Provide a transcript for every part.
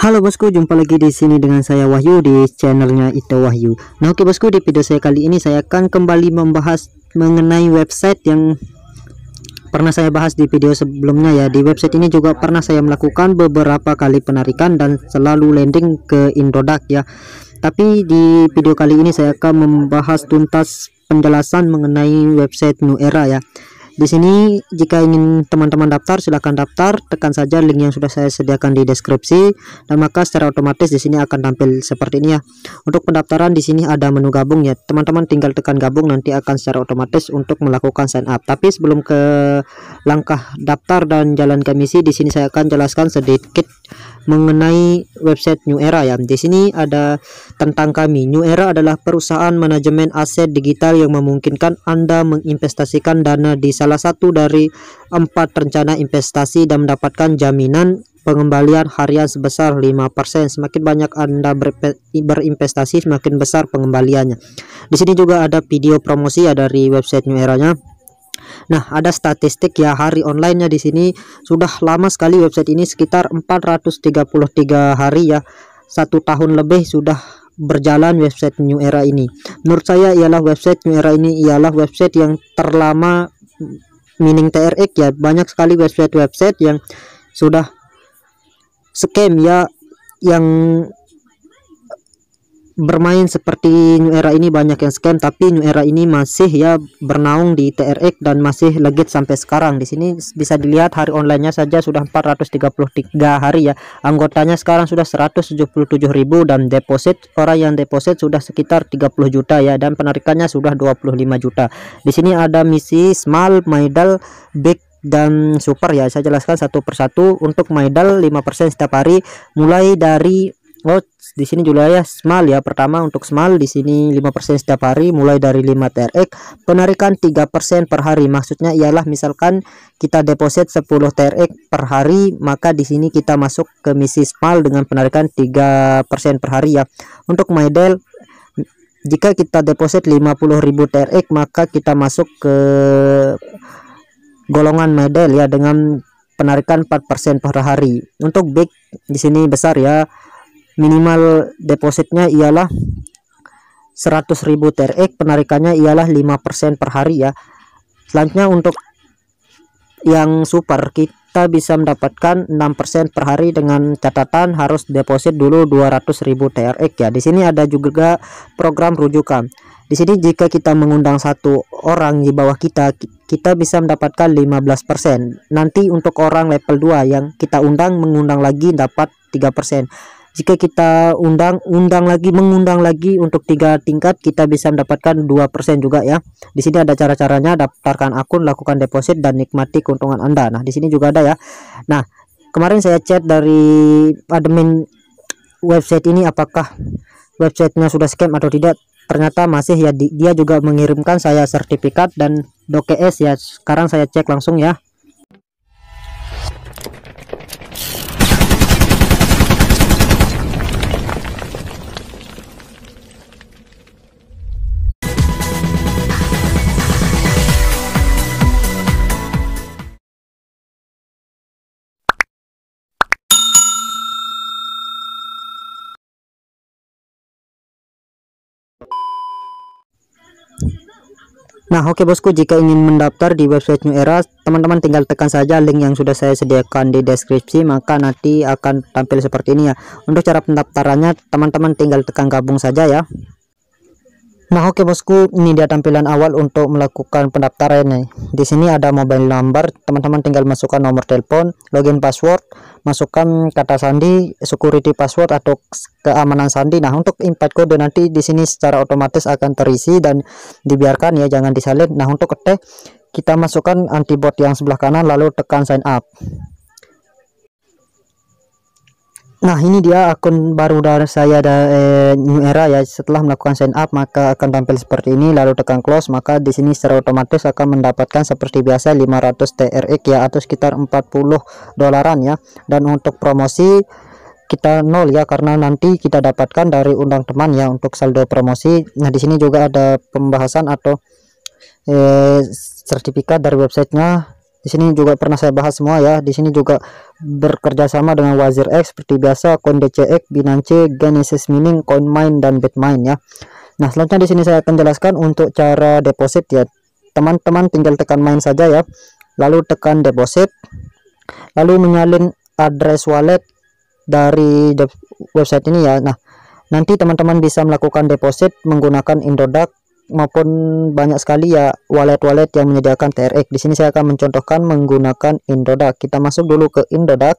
Halo bosku, jumpa lagi di sini dengan saya Wahyu di channelnya Ito Wahyu. Nah oke bosku, di video saya kali ini saya akan kembali membahas mengenai website yang pernah saya bahas di video sebelumnya ya. Di website ini juga pernah saya melakukan beberapa kali penarikan dan selalu landing ke Indodax ya. Tapi di video kali ini saya akan membahas tuntas penjelasan mengenai website New Era ya. Di sini jika ingin teman-teman daftar, silahkan daftar, tekan saja link yang sudah saya sediakan di deskripsi, dan maka secara otomatis di sini akan tampil seperti ini ya. Untuk pendaftaran di sini ada menu gabung ya. Teman-teman tinggal tekan gabung, nanti akan secara otomatis untuk melakukan sign up. Tapi sebelum ke langkah daftar dan jalan ke misi, di sini saya akan jelaskan sedikit mengenai website New Era ya. Di sini ada tentang kami. New Era adalah perusahaan manajemen aset digital yang memungkinkan Anda menginvestasikan dana di salah satu dari 4 rencana investasi dan mendapatkan jaminan pengembalian harian sebesar 5%. Semakin banyak Anda berinvestasi, semakin besar pengembaliannya. Di sini juga ada video promosi ya dari website New Era-nya. Nah, ada statistik ya hari online-nya. Di sini sudah lama sekali website ini, sekitar 433 hari ya. 1 tahun lebih sudah berjalan website New Era ini. Menurut saya ialah website New Era ini ialah website yang terlama mining TRX ya. Banyak sekali website yang sudah scam ya, yang bermain seperti New Era ini banyak yang scam, tapi New Era ini masih ya bernaung di TRX dan masih legit sampai sekarang. Di sini bisa dilihat hari online-nya saja sudah 433 hari ya. Anggotanya sekarang sudah 177.000 dan deposit, orang yang deposit sudah sekitar 30 juta ya, dan penarikannya sudah 25 juta. Di sini ada misi small, middle, big dan super ya. Saya jelaskan satu persatu. Untuk middle 5% setiap hari, mulai dari di sini juga ya small ya. Pertama untuk small di sini 5% setiap hari mulai dari 5 TRX, penarikan 3% per hari. Maksudnya ialah misalkan kita deposit 10 TRX per hari, maka di sini kita masuk ke misi small dengan penarikan 3% per hari ya. Untuk middle, jika kita deposit 50.000 TRX, maka kita masuk ke golongan middle ya dengan penarikan 4% per hari. Untuk big di sini besar ya. Minimal depositnya ialah 100.000 TRX, penarikannya ialah 5% per hari ya. Selanjutnya untuk yang super, kita bisa mendapatkan 6% per hari dengan catatan harus deposit dulu 200.000 TRX ya. Di sini ada juga program rujukan. Di sini jika kita mengundang satu orang di bawah kita bisa mendapatkan 15%. Nanti untuk orang level 2 yang kita mengundang lagi dapat 3%. Jika kita mengundang lagi untuk 3 tingkat, kita bisa mendapatkan 2% juga ya. Di sini ada cara-caranya, daftarkan akun, lakukan deposit dan nikmati keuntungan Anda. Nah, di sini juga ada ya. Nah, kemarin saya chat dari admin website ini apakah websitenya sudah scam atau tidak. Ternyata masih ya, dia juga mengirimkan saya sertifikat dan DOKS ya. Sekarang saya cek langsung ya. Nah oke bosku, jika ingin mendaftar di website New Era, teman-teman tinggal tekan saja link yang sudah saya sediakan di deskripsi, maka nanti akan tampil seperti ini ya. Untuk cara pendaftarannya, teman-teman tinggal tekan gabung saja ya. Nah oke bosku, ini dia tampilan awal untuk melakukan pendaftaran nih. Di sini ada mobile number, teman-teman tinggal masukkan nomor telepon, login password, masukkan kata sandi, security password atau keamanan sandi. Nah untuk invite kode nanti di sini secara otomatis akan terisi dan dibiarkan ya, jangan disalin. Nah untuk ketik kita masukkan antibot yang sebelah kanan lalu tekan sign up. Nah ini dia akun baru dari saya New Era ya. Setelah melakukan sign up maka akan tampil seperti ini, lalu tekan close, maka di sini secara otomatis akan mendapatkan seperti biasa 500 TRX ya, atau sekitar 40 dolaran ya. Dan untuk promosi kita 0 ya, karena nanti kita dapatkan dari undang teman ya untuk saldo promosi. Nah di sini juga ada pembahasan atau sertifikat dari websitenya Di sini juga pernah saya bahas semua ya. Di sini juga bekerja sama dengan WazirX seperti biasa, CoinDCX, Binance, Genesis Mining, CoinMine dan Bitmine ya. Nah, selanjutnya di sini saya akan jelaskan untuk cara deposit ya. Teman-teman tinggal tekan main saja ya. Lalu tekan deposit. Lalu menyalin address wallet dari website ini ya. Nah, nanti teman-teman bisa melakukan deposit menggunakan Indodax maupun banyak sekali ya wallet-wallet yang menyediakan TRX. Di sini saya akan mencontohkan menggunakan Indodax. Kita masuk dulu ke Indodax.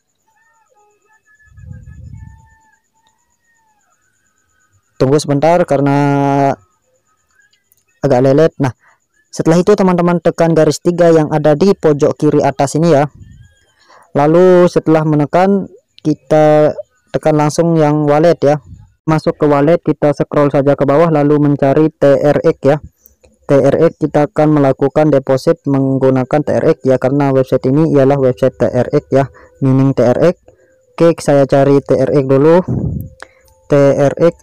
Tunggu sebentar karena agak lelet. Nah, setelah itu teman-teman tekan garis 3 yang ada di pojok kiri atas ini ya. Lalu setelah menekan, kita tekan langsung yang wallet ya. Masuk ke wallet, kita scroll saja ke bawah lalu mencari TRX ya. TRX kita akan melakukan deposit menggunakan TRX ya, karena website ini ialah website TRX ya, mining TRX. Oke, saya cari TRX dulu. TRX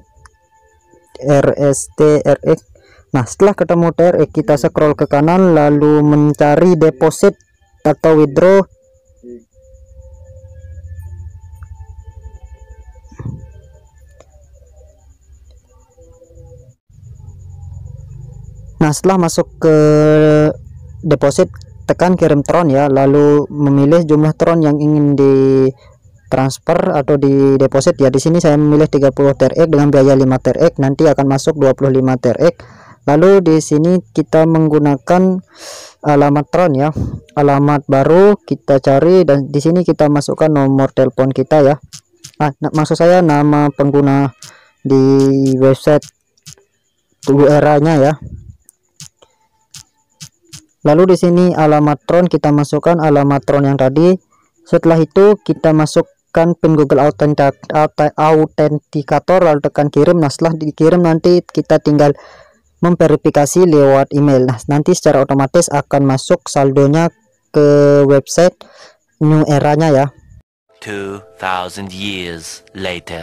RSTRX. Nah, setelah ketemu TRX, kita scroll ke kanan lalu mencari deposit atau withdraw. Nah, setelah masuk ke deposit, tekan kirim Tron ya, lalu memilih jumlah Tron yang ingin ditransfer atau di deposit ya. Di sini saya memilih 30 TRX dengan biaya 5 TRX, nanti akan masuk 25 TRX. Lalu di sini kita menggunakan alamat Tron ya. Alamat baru kita cari dan di sini kita masukkan nomor telepon kita ya. Maksud saya nama pengguna di website Tunggu Eranya ya. Lalu di sini alamat Tron kita masukkan alamat Tron yang tadi. Setelah itu kita masukkan pin Google Authenticator lalu tekan kirim. Nah, setelah dikirim nanti kita tinggal memverifikasi lewat email. Nah, nanti secara otomatis akan masuk saldonya ke website New Eranya ya. 2000 years later.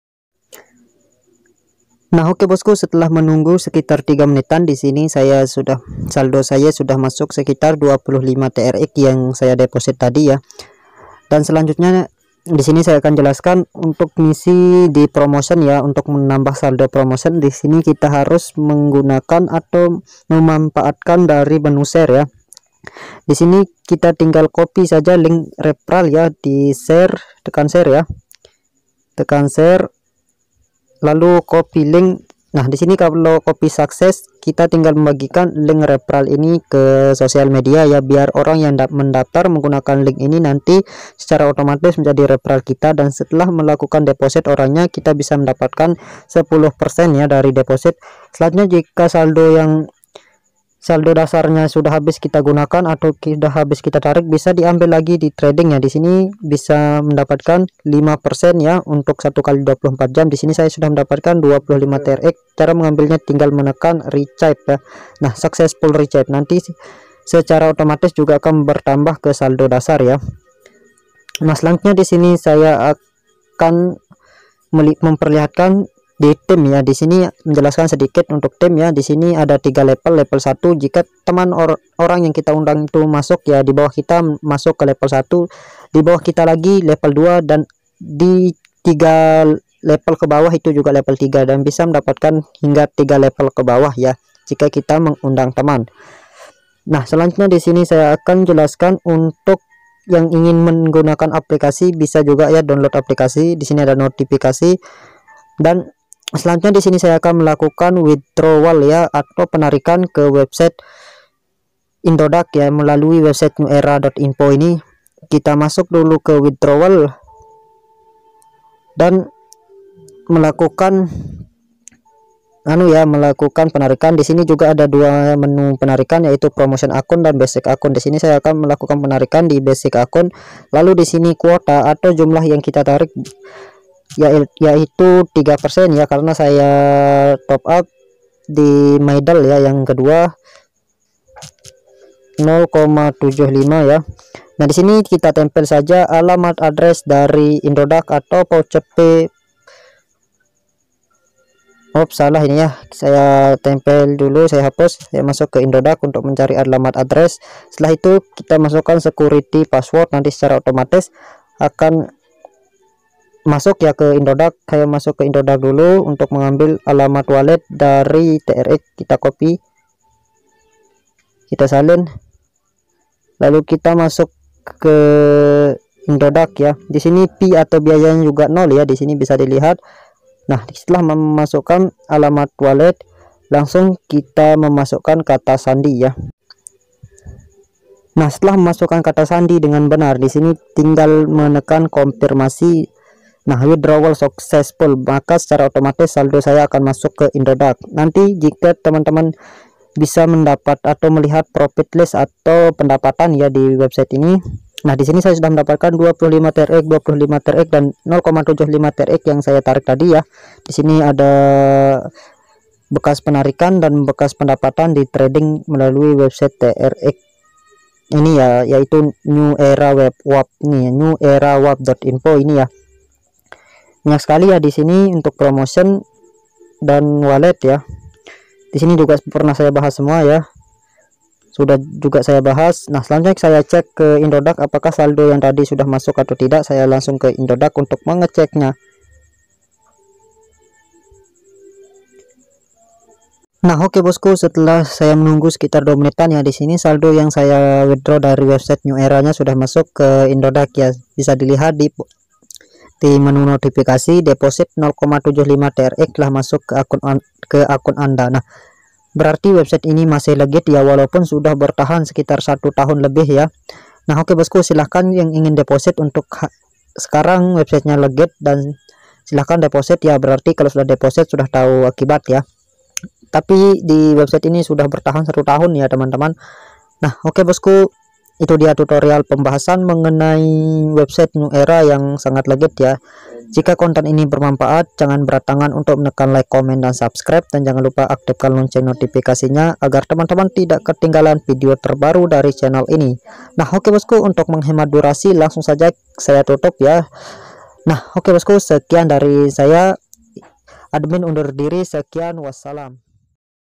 Nah, oke bosku, setelah menunggu sekitar 3 menitan di sini saldo saya sudah masuk sekitar 25 TRX yang saya deposit tadi ya. Dan selanjutnya di sini saya akan jelaskan untuk misi di promotion ya. Untuk menambah saldo promotion di sini kita harus menggunakan atau memanfaatkan dari menu share ya. Di sini kita tinggal copy saja link referral ya, di share, tekan share ya. Tekan share lalu copy link. Nah, di sini kalau copy sukses, kita tinggal membagikan link referral ini ke sosial media ya, biar orang yang mendaftar menggunakan link ini nanti secara otomatis menjadi referral kita, dan setelah melakukan deposit orangnya kita bisa mendapatkan 10% ya dari deposit. Selanjutnya jika saldo dasarnya sudah habis kita gunakan atau sudah habis kita tarik, bisa diambil lagi di trading ya. Di sini bisa mendapatkan 5% ya untuk 1 kali 24 jam. Di sini saya sudah mendapatkan 25 TRX. Cara mengambilnya tinggal menekan recharge ya. Nah, successful recharge nanti secara otomatis juga akan bertambah ke saldo dasar ya. Nah, selanjutnya di sini saya akan memperlihatkan di tim ya. Di sini menjelaskan sedikit untuk tim ya. Di sini ada 3 level. Level 1 jika teman orang yang kita undang itu masuk ya, di bawah kita masuk ke level 1, di bawah kita lagi level 2, dan di 3 level ke bawah itu juga level 3, dan bisa mendapatkan hingga 3 level ke bawah ya jika kita mengundang teman. Nah, selanjutnya di sini saya akan jelaskan untuk yang ingin menggunakan aplikasi bisa juga ya download aplikasi. Di sini ada notifikasi, dan selanjutnya di sini saya akan melakukan withdrawal ya atau penarikan ke website Indodax ya melalui website newera.info ini. Kita masuk dulu ke withdrawal dan melakukan penarikan. Di sini juga ada 2 menu penarikan, yaitu promotion akun dan basic akun. Di sini saya akan melakukan penarikan di basic akun. Lalu di sini kuota atau jumlah yang kita tarik yaitu 3% ya, karena saya top up di Maidal ya yang kedua 0,75 ya. Nah, di sini kita tempel saja alamat address dari Indodax atau voucher P Oh salah ini ya, saya tempel dulu, saya hapus, saya masuk ke Indodax untuk mencari alamat address. Setelah itu kita masukkan security password, nanti secara otomatis akan masuk ya ke Indodax. Saya masuk ke Indodax dulu untuk mengambil alamat wallet dari TRX, kita copy, kita salin, lalu kita masuk ke Indodax ya. Di sini fee atau biayanya juga 0 ya, di sini bisa dilihat. Nah, setelah memasukkan alamat wallet, langsung kita memasukkan kata sandi ya. Nah, setelah memasukkan kata sandi dengan benar, di sini tinggal menekan konfirmasi. Nah, withdrawal successful, maka secara otomatis saldo saya akan masuk ke Indodax. Nanti jika teman-teman bisa mendapat atau melihat profit list atau pendapatan ya di website ini. Nah, di sini saya sudah mendapatkan 25 TRX, 25 TRX dan 0,75 TRX yang saya tarik tadi ya. Di sini ada bekas penarikan dan bekas pendapatan di trading melalui website TRX ini ya, yaitu New Era Web Wap nih, newerawap.info ini ya. Banyak sekali ya di sini untuk promotion dan wallet ya. Di sini juga pernah saya bahas semua ya. Sudah juga saya bahas. Nah, selanjutnya saya cek ke Indodax apakah saldo yang tadi sudah masuk atau tidak. Saya langsung ke Indodax untuk mengeceknya. Nah, oke bosku, setelah saya menunggu sekitar 2 menitan ya, di sini saldo yang saya withdraw dari website New Era-nya sudah masuk ke Indodax ya. Bisa dilihat di menu notifikasi, deposit 0,75 TRX telah masuk ke akun Anda. Nah, berarti website ini masih legit ya, walaupun sudah bertahan sekitar 1 tahun lebih ya. Nah, oke bosku, silahkan yang ingin deposit untuk sekarang websitenya legit dan silahkan deposit ya. Berarti kalau sudah deposit sudah tahu akibat ya. Tapi di website ini sudah bertahan 1 tahun ya teman-teman. Nah, oke bosku, itu dia tutorial pembahasan mengenai website New Era yang sangat legit ya. Jika konten ini bermanfaat, jangan berat tangan untuk menekan like, komen, dan subscribe, dan jangan lupa aktifkan lonceng notifikasinya agar teman-teman tidak ketinggalan video terbaru dari channel ini. Nah, oke bosku, untuk menghemat durasi langsung saja saya tutup ya. Nah, oke bosku, sekian dari saya, admin undur diri, sekian, wassalam.